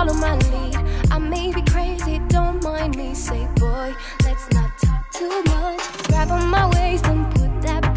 follow my lead. I may be crazy, don't mind me. Say, boy, let's not talk too much. Grab on my waist and pull